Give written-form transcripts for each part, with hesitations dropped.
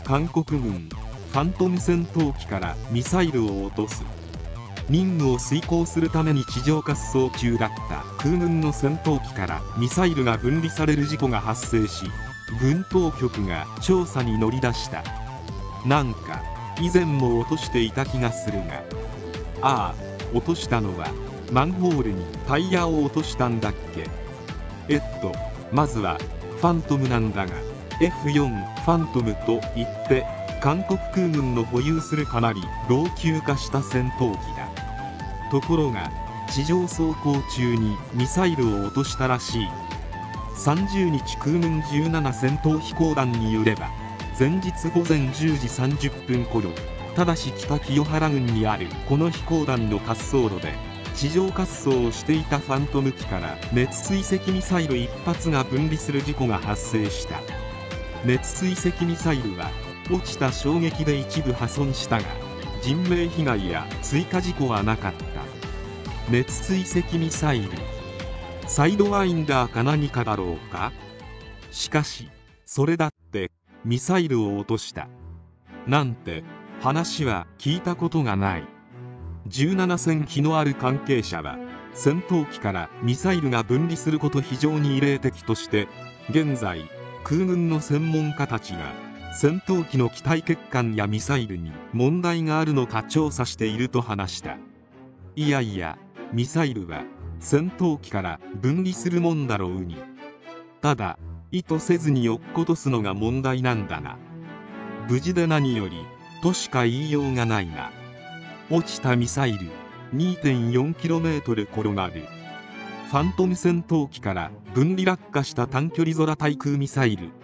韓国軍ファントム戦闘機からミサイルを落とす。任務を遂行するために地上滑走中だった空軍の戦闘機からミサイルが分離される事故が発生し、軍当局が調査に乗り出した。なんか以前も落としていた気がするが、ああ、落としたのはマンホールにタイヤを落としたんだっけ。まずはファントムなんだが、 F4 ファントムといって韓国空軍の保有するかなり老朽化した戦闘機だ。ところが地上走行中にミサイルを落としたらしい。30日空軍17戦闘飛行団によれば、前日午前10時30分頃、ただし北清原郡にあるこの飛行団の滑走路で地上滑走をしていたファントム機から熱追跡ミサイル1発が分離する事故が発生した。熱追跡ミサイルは落ちた衝撃で一部破損したが、人命被害や追加事故はなかった。熱追跡ミサイル、サイドワインダーか何かだろうか。しかしそれだってミサイルを落としたなんて話は聞いたことがない。17戦機のある関係者は、戦闘機からミサイルが分離すること非常に異例的として、現在空軍の専門家たちが戦闘機の機体欠陥やミサイルに問題があるのか調査していると話した。いやいや、ミサイルは戦闘機から分離するもんだろうに。ただ意図せずに落っことすのが問題なんだな。無事で何よりとしか言いようがないな。落ちたミサイル 2.4km 転がる。ファントム戦闘機から分離落下した短距離空対空ミサイル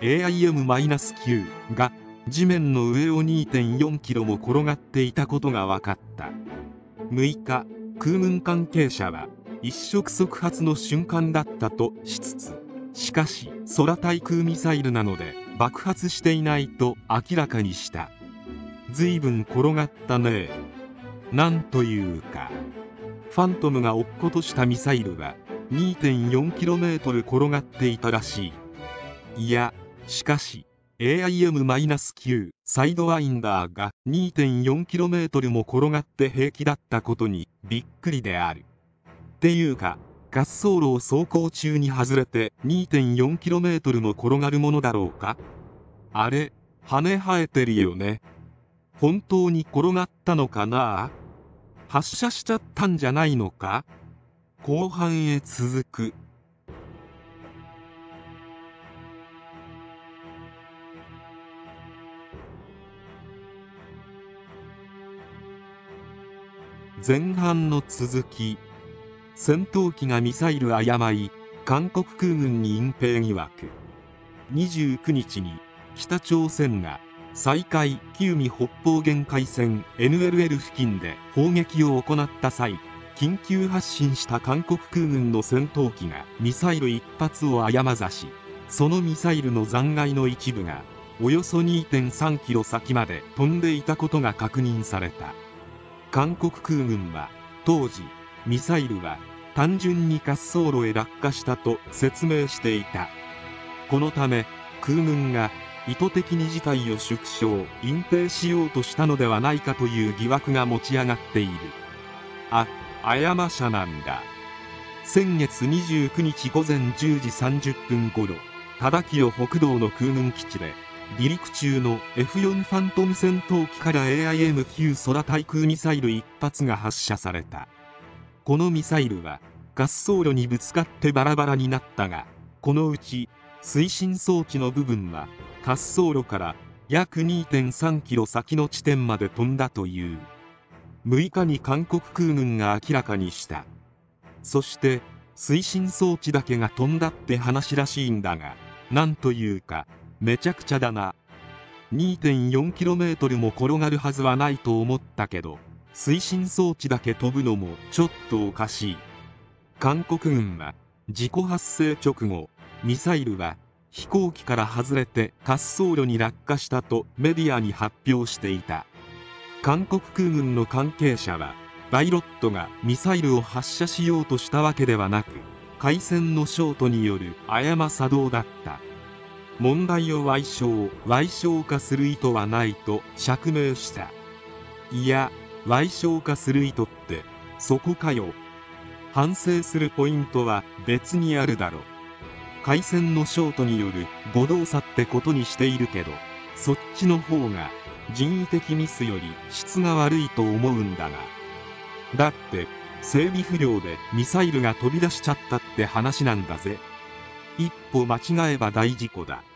AIM-9 が地面の上を 2.4km も転がっていたことが分かった。6日、空軍関係者は一触即発の瞬間だったとしつつ、しかし空対空ミサイルなので爆発していないと明らかにした。ずいぶん転がったね。なんというか、ファントムが落っことしたミサイルは 2.4km 転がっていたらしい。いや、しかし AIM-9 サイドワインダーが 2.4km も転がって平気だったことにびっくりである。っていうか、滑走路を走行中に外れて 2.4km も転がるものだろうか。あれ、羽生えてるよね。本当に転がったのかな。発射しちゃったんじゃないのか。後半へ続く。前半の続き。戦闘機がミサイル誤い、韓国空軍に隠蔽疑惑。29日に北朝鮮が西海旧未北方限界線 NLL 付近で砲撃を行った際、緊急発進した韓国空軍の戦闘機がミサイル1発を誤差し、そのミサイルの残骸の一部がおよそ 2.3 キロ先まで飛んでいたことが確認された。韓国空軍は当時、ミサイルは単純に滑走路へ落下したと説明していた。このため空軍が意図的に事態を縮小隠蔽しようとしたのではないかという疑惑が持ち上がっている。誤射なんだ。先月29日午前10時30分頃、忠清北道の空軍基地で離陸中の F4 ファントム戦闘機から AIM-9 空対空ミサイル1発が発射された。このミサイルは滑走路にぶつかってバラバラになったが、このうち推進装置の部分は滑走路から約 2.3 キロ先の地点まで飛んだという。6日に韓国空軍が明らかにした。そして推進装置だけが飛んだって話らしいんだが、なんというかめちゃくちゃだな。 2.4km も転がるはずはないと思ったけど、推進装置だけ飛ぶのもちょっとおかしい。韓国軍は事故発生直後、ミサイルは飛行機から外れて滑走路に落下したとメディアに発表していた。韓国空軍の関係者は、パイロットがミサイルを発射しようとしたわけではなく、回線のショートによる誤作動だった。 問題を矮小化する意図はないと釈明した。いや、矮小化する意図ってそこかよ。反省するポイントは別にあるだろ。回線のショートによる誤動作ってことにしているけど、そっちの方が人為的ミスより質が悪いと思うんだが。だって整備不良でミサイルが飛び出しちゃったって話なんだぜ。一歩間違えば大事故だ。